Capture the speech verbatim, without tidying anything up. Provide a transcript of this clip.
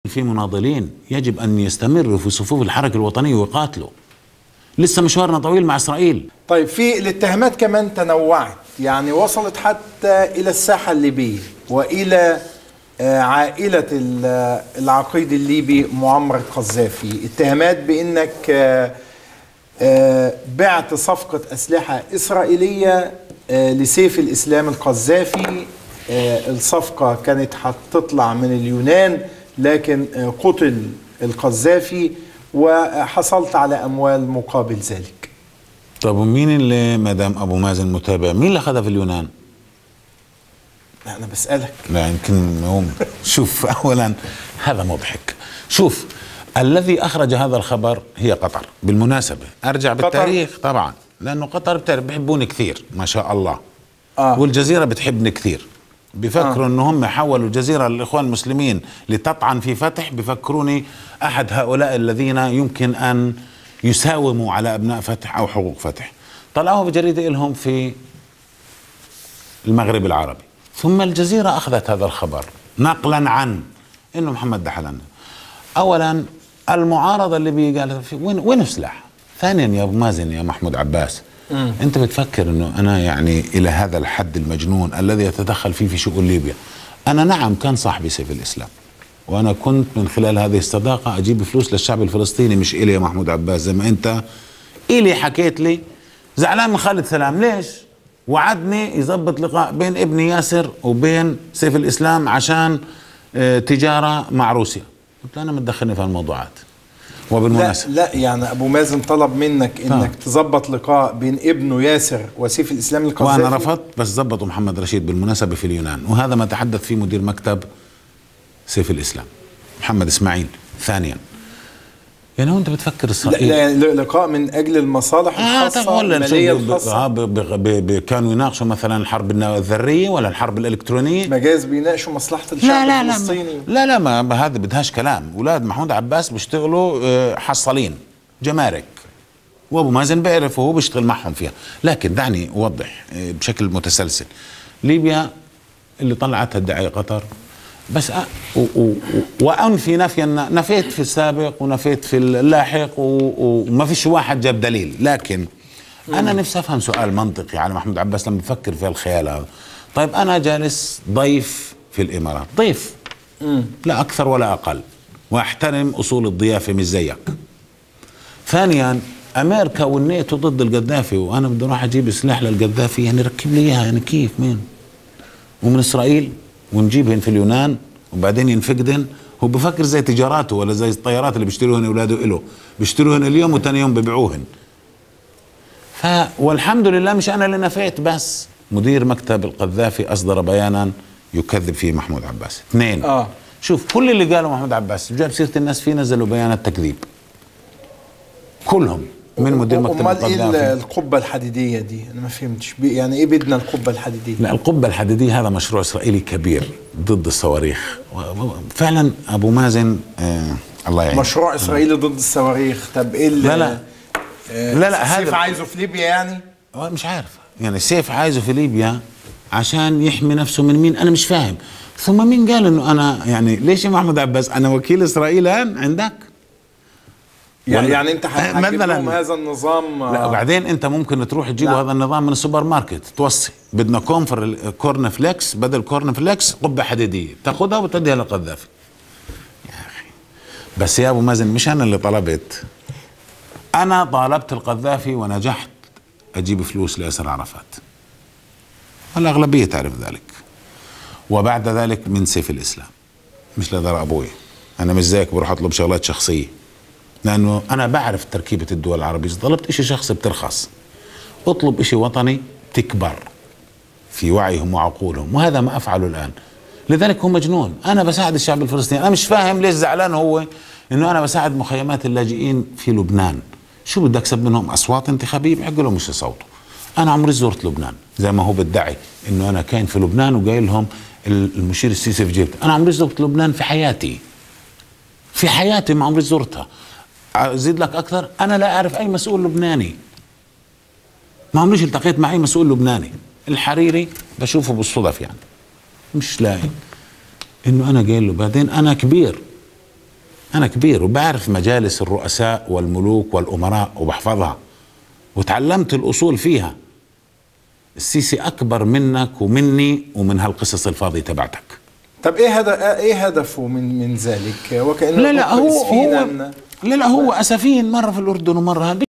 في مناضلين يجب أن يستمروا في صفوف الحركة الوطنية ويقاتلوا. لسه مشوارنا طويل مع إسرائيل. طيب في الاتهامات كمان تنوعت، يعني وصلت حتى إلى الساحة الليبية وإلى عائلة العقيد الليبي معمر القذافي، اتهامات بأنك بعت صفقة أسلحة إسرائيلية لسيف الإسلام القذافي. الصفقة كانت هتطلع من اليونان لكن قتل القذافي وحصلت على أموال مقابل ذلك. طب ومين اللي مدام أبو مازن متابع مين اللي أخذها في اليونان؟ لا أنا بسألك. لا يمكن هم شوف أولا هذا مضحك. شوف الذي أخرج هذا الخبر هي قطر بالمناسبة. أرجع بالتاريخ قطر؟ طبعا لأنه قطر بتعرف بيحبوني كثير ما شاء الله. آه. والجزيرة بتحبني كثير. بيفكروا آه. انه هم حولوا الجزيرة للإخوان المسلمين لتطعن في فتح. بيفكروني أحد هؤلاء الذين يمكن أن يساوموا على أبناء فتح أو حقوق فتح. طلعوه بجريدة لهم في المغرب العربي، ثم الجزيرة أخذت هذا الخبر نقلا عن إنه محمد دحلان. أولا المعارضة اللي بي قالت وين وين سلاح. ثانيا يا أبو مازن يا محمود عباس، مم. أنت بتفكر أنه أنا يعني إلى هذا الحد المجنون الذي يتدخل فيه في شؤون ليبيا. أنا نعم كان صاحبي سيف الإسلام، وأنا كنت من خلال هذه الصداقة أجيب فلوس للشعب الفلسطيني، مش إلي يا محمود عباس زي ما أنت إلي حكيت لي زعلان من خالد سلام. ليش؟ وعدني يزبط لقاء بين ابني ياسر وبين سيف الإسلام عشان اه تجارة مع روسيا. قلت له أنا متدخلني في الموضوعات. وبالمناسبة لا, لا يعني أبو مازن طلب منك إنك آه. تزبط لقاء بين ابنه ياسر وسيف الإسلام القذافي، وأنا رفضت، بس زبطوا محمد رشيد بالمناسبة في اليونان، وهذا ما تحدث فيه مدير مكتب سيف الإسلام محمد إسماعيل. ثانيا يعني هو أنت بتفكر إسرائيل لا لا لقاء من أجل المصالح الخاصة آه المالية الخاصة. آه كانوا يناقشوا مثلا الحرب الذرية ولا الحرب الإلكترونية، مجاز بيناقشوا مصلحة الشعب لا لا الفلسطيني. لا لا لا ما هذا بدهاش كلام. أولاد محمود عباس بيشتغلوا حصالين جمارك، وأبو مازن بيعرف وهو بيشتغل معهم فيها. لكن دعني أوضح بشكل متسلسل. ليبيا اللي طلعتها الدعاية قطر بس أ... و... و... وأنفي نفيا، نفيت في السابق ونفيت في اللاحق و... وما فيش واحد جاب دليل. لكن مم. أنا نفسي أفهم سؤال منطقي على محمود عباس لما بفكر في الخيال هذا. طيب أنا جالس ضيف في الإمارات، ضيف مم. لا أكثر ولا أقل، وأحترم أصول الضيافة مش زيك. ثانيا أمريكا والناتو ضد القذافي، وأنا بدي أروح أجيب سلاح للقذافي، يعني ركب لي إياها يعني كيف مين؟ ومن إسرائيل ونجيبهن في اليونان وبعدين ينفقدن. هو بفكر زي تجاراته ولا زي الطيارات اللي بيشتروهن اولاده له، بيشتروهن اليوم وثاني يوم ببيعوهن. ف والحمد لله مش انا اللي نفيت، بس مدير مكتب القذافي اصدر بيانا يكذب فيه محمود عباس. اثنين اه شوف كل اللي قاله محمود عباس جاب سيره الناس فيه نزلوا بيانات تكذيب كلهم من مدير مكتب القذافي. امال ايه القبه الحديديه دي؟ انا ما فهمتش يعني ايه بدنا القبه الحديديه؟ لا القبه الحديديه هذا مشروع اسرائيلي كبير ضد الصواريخ فعلا. ابو مازن آه الله يعين مشروع اسرائيلي ضد الصواريخ. طب ايه لا لا آه لا لا السيف عايزه في ليبيا يعني؟ مش عارف يعني السيف عايزه في ليبيا عشان يحمي نفسه من مين؟ انا مش فاهم. ثم مين قال انه انا يعني ليش يا محمود عباس انا وكيل اسرائيل عندك؟ يعني يعني انت هتجيب لهم هذا النظام؟ لا وبعدين انت ممكن تروح تجيبوا هذا النظام من السوبر ماركت، توصي بدنا كونفر كورن فليكس، بدل كورن فليكس قبه حديديه، تاخذها وتديها للقذافي. يا اخي بس يا ابو مازن مش انا اللي طلبت، انا طالبت القذافي ونجحت اجيب فلوس لياسر عرفات، والاغلبيه تعرف ذلك. وبعد ذلك من سيف الاسلام، مش لدار ابوي. انا مش زيك بروح اطلب شغلات شخصيه، لأنه أنا بعرف تركيبة الدول العربية. إذا طلبت إشي شخصي بترخص، اطلب إشي وطني تكبر في وعيهم وعقولهم، وهذا ما أفعله الآن. لذلك هو مجنون. أنا بساعد الشعب الفلسطيني، أنا مش فاهم ليش زعلان هو إنه أنا بساعد مخيمات اللاجئين في لبنان. شو بدي أكسب منهم؟ أصوات انتخابية بحق لهم مش يصوتوا. أنا عمري زرت لبنان زي ما هو بدعي إنه أنا كاين في لبنان وقايل لهم المشير السيسي في جيبته. أنا عمري زرت لبنان في حياتي، في حياتي ما عمري زرتها. أزيد لك أكثر، أنا لا أعرف أي مسؤول لبناني، ما عمريش التقيت مع أي مسؤول لبناني. الحريري بشوفه بالصدف يعني، مش لاقي إنه أنا قايل له. بعدين أنا كبير انا كبير وبعرف مجالس الرؤساء والملوك والامراء وبحفظها وتعلمت الاصول فيها. السيسي اكبر منك ومني ومن هالقصص الفاضيه تبعتك. طب ايه هذا ايه هدفه من من ذلك؟ وكأنه لا لا هو, هو إسفينا. لا لا هو اسفين مره في الاردن ومره هذه